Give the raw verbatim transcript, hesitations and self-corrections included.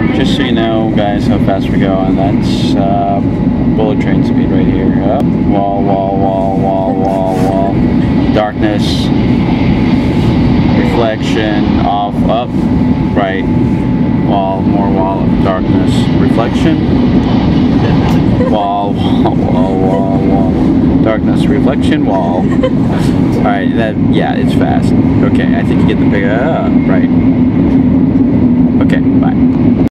just so you know, guys, how fast we go, and that's uh, bullet train speed right here. Up, wall, wall, wall, wall, wall, wall. Darkness, reflection, off, up, right, wall, more wall, darkness, reflection, wall, wall, wall, wall, wall, darkness, reflection, wall. Alright, that, yeah, it's fast. Okay, I think you get the pick up, right. Okay, bye.